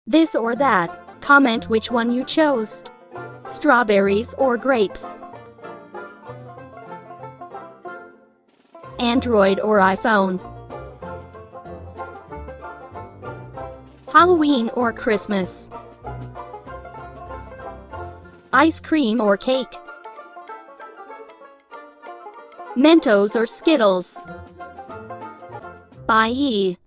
This or that. Comment which one you chose. Strawberries or grapes? Android or iPhone? Halloween or Christmas? Ice cream or cake? Mentos or Skittles? Bye.